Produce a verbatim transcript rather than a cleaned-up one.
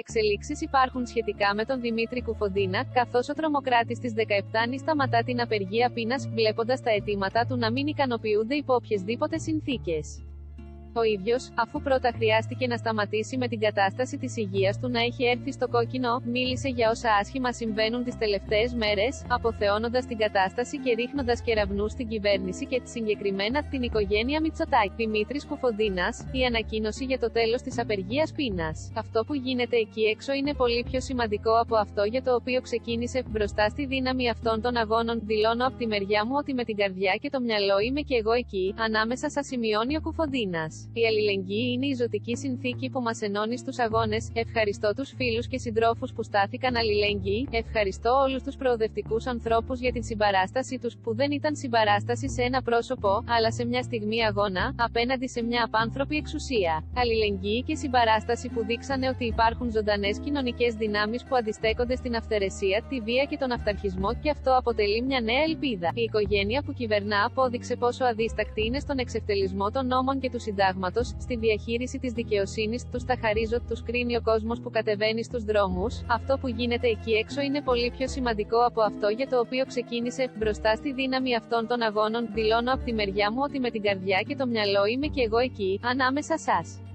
εξελίξεις υπάρχουν σχετικά με τον Δημήτρη Κουφοντίνα, καθώς ο τρομοκράτης της δεκαεπτά νη σταματά την απεργία πείνας, βλέποντας τα αιτήματα του να μην ικανοποιούνται υπό οποιασδήποτε συνθήκες. Ο ίδιος, αφού πρώτα χρειάστηκε να σταματήσει με την κατάσταση της υγείας του να έχει έρθει στο κόκκινο, μίλησε για όσα άσχημα συμβαίνουν τις τελευταίες μέρες, αποθεώνοντας την κατάσταση και ρίχνοντας κεραυνούς στην κυβέρνηση και συγκεκριμένα την οικογένεια Μητσοτάκη. Δημήτρης Κουφοντίνας, η ανακοίνωση για το τέλος της απεργίας πείνας. Αυτό που γίνεται εκεί έξω είναι πολύ πιο σημαντικό από αυτό για το οποίο ξεκίνησε. Μπροστά στη δύναμη αυτών των αγώνων, δηλώνω από τη μεριά μου ότι με την καρδιά και το μυαλό είμαι και εγώ εκεί, ανάμεσα σας, σημειώνει ο Κουφοντίνας. Η αλληλεγγύη είναι η ζωτική συνθήκη που μας ενώνει στους αγώνες. Ευχαριστώ τους φίλους και συντρόφους που στάθηκαν αλληλέγγυοι. Ευχαριστώ όλους τους προοδευτικούς ανθρώπους για την συμπαράσταση τους, που δεν ήταν συμπαράσταση σε ένα πρόσωπο, αλλά σε μια στιγμή αγώνα, απέναντι σε μια απάνθρωπη εξουσία. Αλληλεγγύη και συμπαράσταση που δείξανε ότι υπάρχουν ζωντανές κοινωνικές δυνάμεις που αντιστέκονται στην αυθαιρεσία, τη βία και τον αυταρχισμό, και αυτό αποτελεί μια νέα ελπίδα. Η οικογένεια που κυβερνά απόδειξε πόσο αδίστακτη είναι στον εξευτελισμό των νόμων και του συντάγματος. Στη διαχείριση της δικαιοσύνης, τους τα χαρίζω, τους κρίνει ο κόσμος που κατεβαίνει στους δρόμους. Αυτό που γίνεται εκεί έξω είναι πολύ πιο σημαντικό από αυτό για το οποίο ξεκίνησε. Μπροστά στη δύναμη αυτών των αγώνων, δηλώνω από τη μεριά μου ότι με την καρδιά και το μυαλό είμαι και εγώ εκεί, ανάμεσα σας.